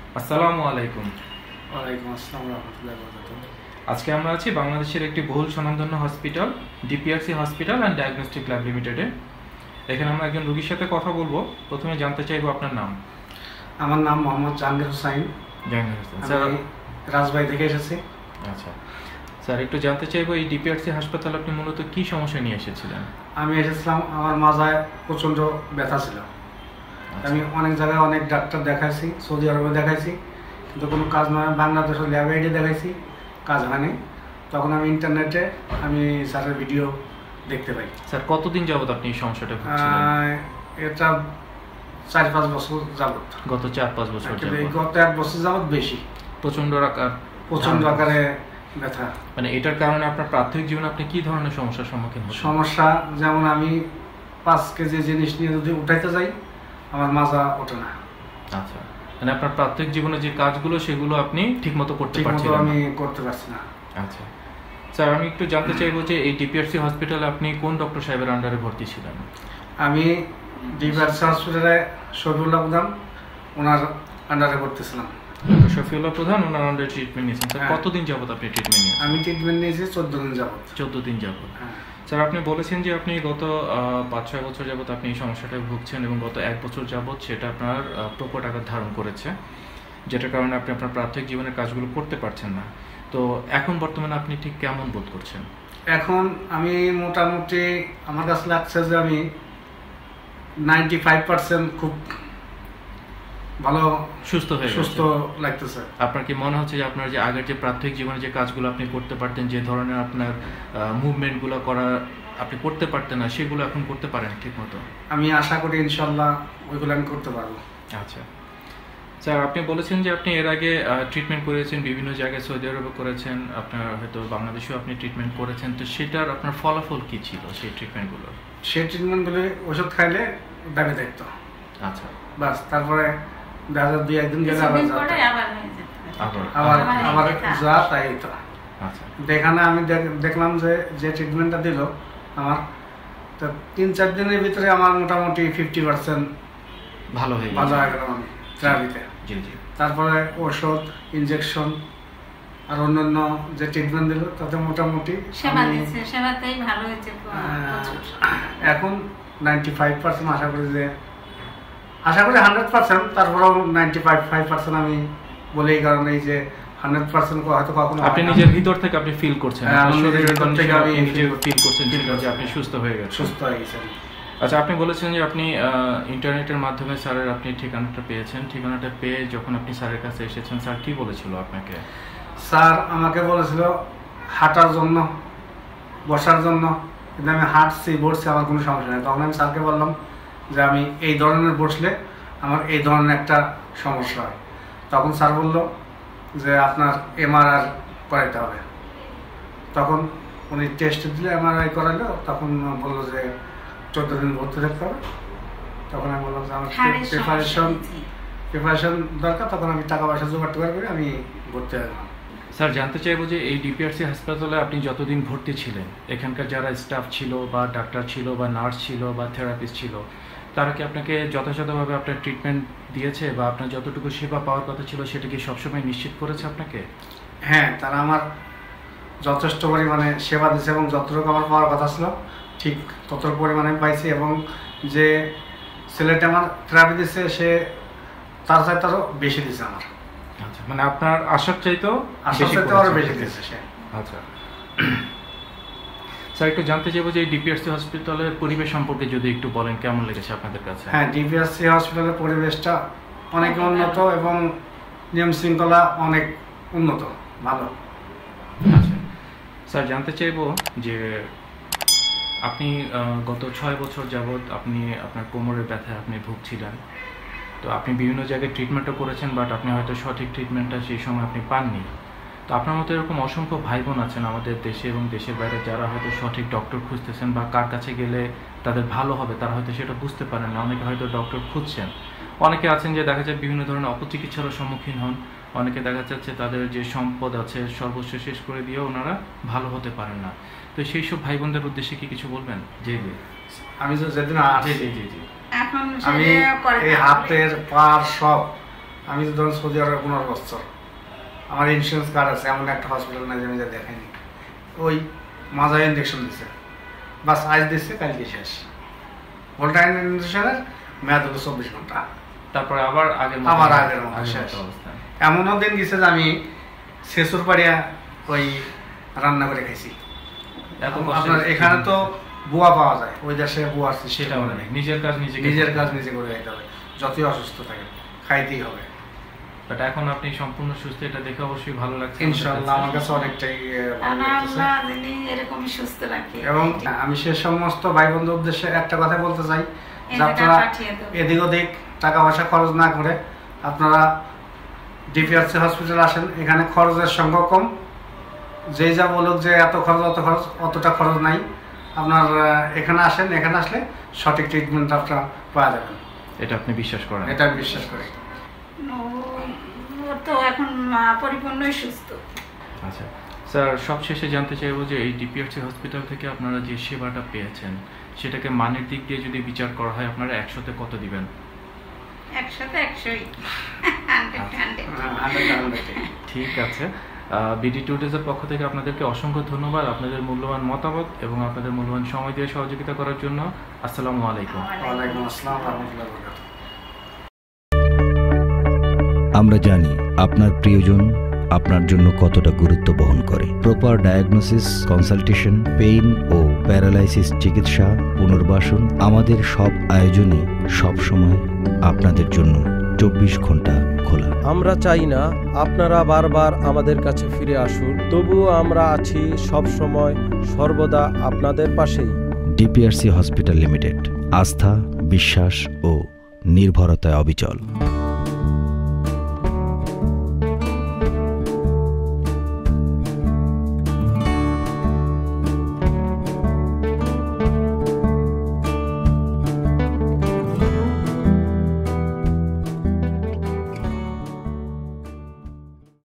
আসসালামু আলাইকুম। ওয়ালাইকুম আসসালাম রাহমাতুল্লাহি ওয়া বারাকাতুহু। আজকে আমরা আছি বাংলাদেশের একটি বহুল স্বনামধন্য hospital DPRC hospital and diagnostic lab লিমিটেডে। এখানে আমরা একজন রোগীর সাথে কথা বলবো। প্রথমে জানতে চাইবো আপনার নাম। আমার নাম মোহাম্মদ জাহাঙ্গীর হোসাইন। জাহাঙ্গীর হোসেন স্যার, রাজবাড়ী থেকে এসেছি। আচ্ছা স্যার, একটু জানতে চাইবো এই ডিপিআরসি হাসপাতালে আপনি মূলত কি সমস্যা নিয়ে এসেছিলেন? আমি এসেছিলাম, আমার মাজায় প্রচণ্ড ব্যথা ছিল। আমি অনেক জায়গায় অনেক ডাক্তার দেখাইছি, সৌদি আরবে দেখাইছি, কিন্তু কোনো কাজ নয়। বাংলাদেশের ল্যাবরেটরি দেখাইছি, কাজ হয়নি। তখন আমি ইন্টারনেটে স্যারের ভিডিও দেখতে পাই। স্যার, কতদিন যাবত আপনি এই সমস্যাটা ভুগছিলেন? এটা 4-5 বছর যাবত। গত 4-5 বছর যাবত? গত 1 বছর যাবত বেশি। প্রচণ্ড আকারে ব্যথা। মানে এটার কারণে আপনার প্রাথমিক জীবনে আপনি কি ধরনের সমস্যার সম্মুখীন হচ্ছেন? সমস্যা যেমন আমি 5 কেজি জিনিস নিয়ে যদি উঠাইতে যাই, আমার মাজা ওঠে না। আচ্ছা, মানে আপনার প্রাথমিক জীবনে যে কাজগুলো সেগুলো আপনি ঠিকমতো করতে পারছেন না? আমি করতে পারছি না। আচ্ছা স্যার, আমি একটু জানতে চাইবো যে এই ডিপিআরসি হসপিটালে আপনি কোন ডক্টর সাহেবের আন্ডারে ভর্তি ছিলেন? আমি ডিপিআরসি হসপিটালে শফিউল্লাহ প্রধান, ওনার আন্ডারে ভর্তি ছিলাম। শফিউল্লাহ প্রধান, ওনার আন্ডারে ট্রিটমেন্ট নিয়েছেন। স্যার, কতদিন যাবত আপনি ট্রিটমেন্ট নিয়েছেন? আমি ট্রিটমেন্ট নিয়েছি 14 দিন যাবত। 14 দিন যাবত। স্যার, আপনি বলেছেন যে আপনি গত 5-6 বছর যাবত আপনি এই সমস্যাটায় ভুগছেন এবং গত 1 বছর যাবত সেটা আপনার প্রকট আকার ধারণ করেছে, যেটার কারণে আপনি আপনার প্রাথমিক জীবনের কাজগুলো করতে পারছেন না। তো এখন বর্তমানে আপনি ঠিক কেমন বোধ করছেন? এখন আমি মোটামুটি, আমার কাছে লাগছে যে আমি 95% খুব ভালো, সুস্থ লাগতেছে। আপনার কি মনে হচ্ছে যে আপনার যে আগের যে প্রাথমিক জীবনে যে কাজগুলো আপনি করতে পারতেন, যে ধরনের আপনার মুভমেন্টগুলো করা আপনি করতে পারতেন না, সেগুলো এখন করতে পারেন ঠিক মতো? আমি আশা করি ইনশাল্লাহ ওইগুলো আমি করতে পারবো। আচ্ছা স্যার, আপনি বলেছেন যে আপনি এর আগে ট্রিটমেন্ট করেছেন, বিভিন্ন জায়গায় সৌদি আরবে করেছেন, আপনার হয়তো বাংলাদেশেও আপনি ট্রিটমেন্ট করেছেন। তো সেটার আপনার ফলাফল কি ছিল সেই ট্রিটমেন্টগুলো? সেই ট্রিটমেন্টগুলো ওষুধ খাইলে দাবি দেখতো। আচ্ছা, বাস, তারপরে 2-1 দিন গেলে আবার যা তাই তো। আচ্ছা, এখানে আমি দেখলাম যে ট্রিটমেন্টটা দিল আমার, তো 3-4 দিনের ভিতরে আমার মোটামুটি 50% ভালো হয়ে গেল আমি থেরাপিতে। জি জি। তারপরে ওষুধ, ইনজেকশন আর অন্যান্য যে ট্রিটমেন্ট দিল তাতে মোটামুটি সেবাতেই ভালো হয়েছে। এখন 95% আশা করি 100%, তারপরেও 95% আমি বলি। এই কারণে যে 100% হয়তো কখনো আপনি নিজের ভিতর থেকে আপনি ফিল করছেন, আপনি সুস্থ হয়ে গেছেন। আচ্ছা, আপনি বলেছেন যে আপনি ইন্টারনেটের মাধ্যমে স্যারের আপনি ঠিকানাটা পেয়েছেন। ঠিকানাটা পেয়ে যখন আপনি স্যারের কাছে এসেছেন, স্যার কি বলেছিল আপনাকে? স্যার আমাকে বলেছিল হাঁটার জন্য, বসার জন্য, কিন্তু আমি হাঁটছি, বসছি, আমার কোনো সমস্যা নেই। তখন আমি স্যারকে বললাম যে আমি এই ধরনের বসলে আমার এই ধরনের একটা সমস্যা হয়। তখন স্যার বলল যে আপনার এমআরআই করাইতে হবে। তখন উনি টেস্ট দিলে, এমআরআই করাইলো, তখন বললো যে 14 দিন ভর্তি থাকতে হবে। তখন আমি বললাম যে আমার প্রিপারেশন দরকার। তখন আমি টাকা পয়সা জোগাড় করে আমি ভর্তি হলাম। স্যার, জানতে চাইবো যে এই ডিপিআরসি হাসপাতালে আপনি যতদিন ভর্তি ছিলেন, এখানকার যারা স্টাফ ছিল বা ডাক্তার ছিল বা নার্স ছিল বা থেরাপিস্ট ছিল, তারা কি আপনাকে যথাযথভাবে আপনার ট্রিটমেন্ট দিয়েছে বা আপনার যতটুকু সেবা পাওয়ার কথা ছিল সেটা কি সবসময় নিশ্চিত করেছে আপনাকে? হ্যাঁ, তারা আমার যথেষ্ট পরিমাণে সেবা দিয়েছে এবং যতটুকু আমার পাওয়ার কথা ছিল ঠিক ততটুকু পরিমাণে পাইছি। এবং যে ছেলেটা আমার থেরাপি দিচ্ছে, সে তার চাইতে আরও বেশি দিয়েছে আমার। আচ্ছা, মানে আপনার আশার চাইতেও আরও বেশি দিয়েছে সে। আচ্ছা স্যার, একটু জানতে চাইবো যে ডিপিআরসি হসপিটালের পরিবেশ সম্পর্কে যদি একটু বলেন, কেমন লেগেছে আপনাদের কাছে? হ্যাঁ, ডিপিআরসি হসপিটালের পরিবেশটা অনেক উন্নত এবং নিয়ম শৃঙ্খলা অনেক উন্নত, ভালো। আচ্ছা স্যার, জানতে চাইবো যে আপনি গত 6 বছর যাবৎ আপনি আপনার কোমরের ব্যথায় আপনি ভুগছিলেন। তো আপনি বিভিন্ন জায়গায় ট্রিটমেন্টও করেছেন, বাট আপনি হয়তো সঠিক ট্রিটমেন্টটা সেই সময় আপনি পাননি। তো আপনার মতো এরকম অসংখ্য ভাই বোন আছেন আমাদের দেশে এবং দেশের বাইরে, যারা হয়তো সঠিক ডক্টর খুঁজতেছেন বা কার কাছে গেলে তাদের ভালো হবে তারা হয়তো সেটা বুঝতে পারেন না। অনেকে হয়তো ডক্টর খুঁজছেন, অনেকে আছেন যে দেখা যায় বিভিন্ন ধরনের অপচিকিৎসারও সম্মুখীন হন, অনেকে দেখা যাচ্ছে তাদের যে সম্পদ আছে সর্বস্ব শেষ করে দিয়েও ওনারা ভালো হতে পারেন না। তো সেই সব ভাই বোনদের উদ্দেশ্যে কি কিছু বলবেন? জি জি। আমি যেদিন জি জি জি আমি এই হাতের পার সব আমি তো ধরুন সৌদি আরবে 15 বছর, আমার ইন্স্যুরেন্স কার্ড আছে, এমন একটা হসপিটাল নাই যে আমি যা দেখাইনি। ওই মাজায় ইঞ্জেকশন দিছে, বাস আজ দিচ্ছে কালকে শেষ। ভোল্টাইন ইঞ্জেকশনের মেয়াদ হলো 24 ঘন্টা, তারপরে আবার আগের মতো শেষ। এমনও দিন গেছে যে আমি শেষুর পাড়িয়া ওই রান্না করে খাইছি। আপনার এখানে তো বুয়া পাওয়া যায়, ওই দেশে বুয়ার সেটা নিজের কাজ নিজে করে খাইতে হবে, যতই অসুস্থ থাকে খাইতেই হবে। বাট এখন আপনি সম্পূর্ণ সুস্থ, এটা দেখে অবশ্যই ভালো লাগছে ইনশাআল্লাহ। আমার কাছে অনেকটাই ভালো লাগছে এরকম সুস্থ রাখি। এবং আমি সে সমস্ত ভাই বন্ধুর উদ্দেশ্যে একটা কথা বলতে চাই যে আপনারা এদিক ওদিক টাকা পয়সা খরচ না করে আপনারা ডিপিআরসি হসপিটাল আসেন। এখানে খরচের সংখ্যা কম, যেই যা বলুক যে এত খরচ অতটা খরচ নাই। আপনার এখানে আসেন, এখানে আসলে সঠিক ট্রিটমেন্ট আপনারা পাওয়া যাবেন। এটা আপনি বিশ্বাস করেন? এটা আমি বিশ্বাস করি। তো এখন পরিপূর্ণই সুস্থ। আচ্ছা স্যার, সবশেষে জানতে চাইবো যে এই ডিপিআরসি হসপিটাল থেকে আপনারা যে সেবাটা পেয়েছেন সেটাকে মানের দিক দিয়ে যদি বিচার করা হয় আপনারা 100-তে কত দিবেন? 100-তে 100ই। ঠিক আছে, বিডি টুডেজের পক্ষ থেকে আপনাদেরকে অসংখ্য ধন্যবাদ আপনাদের মূল্যবান মতামত এবং আপনাদের মূল্যবান সময় দিয়ে সহযোগিতা করার জন্য। আসসালামু আলাইকুম। ওয়ালাইকুম আসসালাম ওয়া রাহমাতুল্লাহি ওয়া বারাকাতুহু। আমরা জানি আপনার প্রিয়জন আপনার জন্য কতটা গুরুত্ব বহন করে। প্রপার ডায়াগনোসিস, কনসালটেশন, পেইন ও প্যারালাইসিস চিকিৎসা, পুনর্বাসন, আমাদের সব আয়োজনই সবসময় আপনাদের জন্য 24 ঘন্টা খোলা। আমরা চাই না আপনারা বারবার আমাদের কাছে ফিরে আসুন, তবুও আমরা আছি সব সময় সর্বদা আপনাদের পাশেই। ডিপিআরসি হসপিটাল লিমিটেড, আস্থা, বিশ্বাস ও নির্ভরতায় অবিচল।